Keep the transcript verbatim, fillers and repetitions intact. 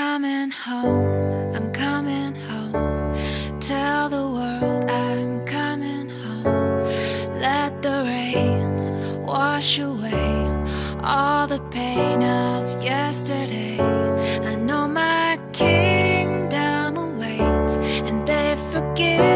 coming home, I'm coming home. Tell the world I'm coming home. Let the rain wash away all the pain of yesterday. I know my kingdom awaits, and they forgive